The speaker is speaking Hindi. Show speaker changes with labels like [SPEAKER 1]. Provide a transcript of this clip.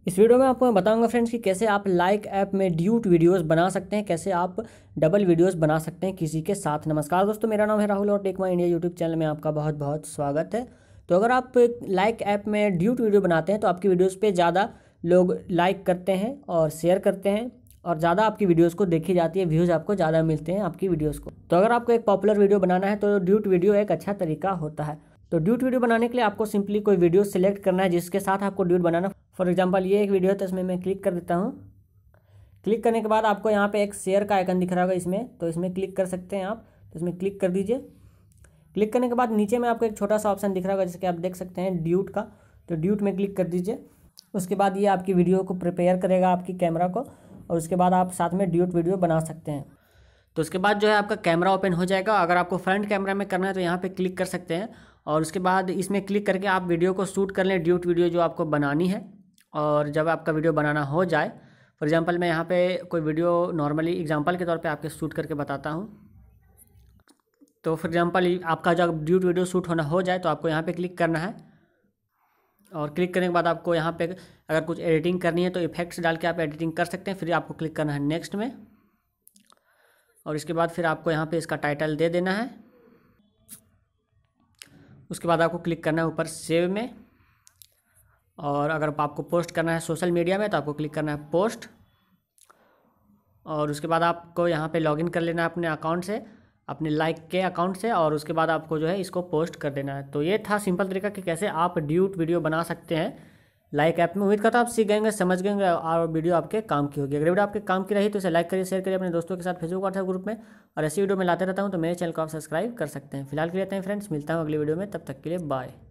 [SPEAKER 1] इस वीडियो में आपको मैं बताऊंगा फ्रेंड्स कि कैसे आप लाइक ऐप में ड्यूट वीडियोस बना सकते हैं, कैसे आप डबल वीडियोस बना सकते हैं किसी के साथ। नमस्कार दोस्तों, मेरा नाम है राहुल और Tech My India YouTube channel में आपका बहुत बहुत स्वागत है। तो अगर आप लाइक ऐप में ड्यूट वीडियो बनाते हैं तो आपकी वीडियोज़ पे ज़्यादा लोग लाइक करते हैं और शेयर करते हैं और ज़्यादा आपकी वीडियोज़ को देखी जाती है, व्यूज़ आपको ज़्यादा मिलते हैं आपकी वीडियोज़ को। तो अगर आपको एक पॉपुलर वीडियो बनाना है तो ड्यूट वीडियो एक अच्छा तरीका होता है। तो ड्यूट वीडियो बनाने के लिए आपको सिंपली कोई वीडियो सिलेक्ट करना है जिसके साथ आपको ड्यूट बनाना। फॉर एग्जांपल ये एक वीडियो है तो इसमें मैं क्लिक कर देता हूँ। क्लिक करने के बाद आपको यहाँ पे एक शेयर का आइकन दिख रहा होगा इसमें, तो इसमें क्लिक कर सकते हैं आप। तो इसमें क्लिक कर दीजिए। क्लिक करने के बाद नीचे में आपको एक छोटा सा ऑप्शन दिख रहा होगा जिसके आप देख सकते हैं ड्यूट का, तो ड्यूट में क्लिक कर दीजिए। उसके बाद ये आपकी वीडियो को प्रिपेयर करेगा आपकी कैमरा को, और उसके बाद आप साथ में ड्यूट वीडियो बना सकते हैं। तो उसके बाद जो है आपका कैमरा ओपन हो जाएगा। अगर आपको फ्रंट कैमरा में करना है तो यहाँ पे क्लिक कर सकते हैं, और उसके बाद इसमें क्लिक करके आप वीडियो को शूट कर लें, ड्यूट वीडियो जो आपको बनानी है। और जब आपका वीडियो बनाना हो जाए, फॉर एग्जांपल मैं यहाँ पे कोई वीडियो नॉर्मली एग्जांपल के तौर पे आपके शूट करके बताता हूँ। तो फॉर एग्जांपल आपका जब ड्यूट वीडियो शूट होना हो जाए तो आपको यहाँ पे क्लिक करना है, और क्लिक करने के बाद आपको यहाँ पे अगर कुछ एडिटिंग करनी है तो इफेक्ट्स डाल के आप एडिटिंग कर सकते हैं। फिर आपको क्लिक करना है नेक्स्ट में, और इसके बाद फिर आपको यहाँ पे इसका टाइटल दे देना है। उसके बाद आपको क्लिक करना है ऊपर सेव में, और अगर आपको पोस्ट करना है सोशल मीडिया में तो आपको क्लिक करना है पोस्ट, और उसके बाद आपको यहाँ पे लॉगिन कर लेना है अपने अकाउंट से, अपने लाइक के अकाउंट से, और उसके बाद आपको जो है इसको पोस्ट कर देना है। तो ये था सिंपल तरीका कि कैसे आप ड्यूट वीडियो बना सकते हैं लाइक ऐप में। उम्मीद करता हूँ आप सीख गएंगे, समझ गएंगे और वीडियो आपके काम की होगी। अगर वीडियो आपके काम की रही तो इसे लाइक करिए, शेयर करिए अपने दोस्तों के साथ फेसबुक व्हाट्सएप ग्रुप में, और ऐसी वीडियो मैं लाते रहता हूँ तो मेरे चैनल को आप सब्सक्राइब कर सकते हैं। फिलहाल के लिए फ्रेंड्स, मिलता हूँ अगली वीडियो में, तब तक के लिए बाय।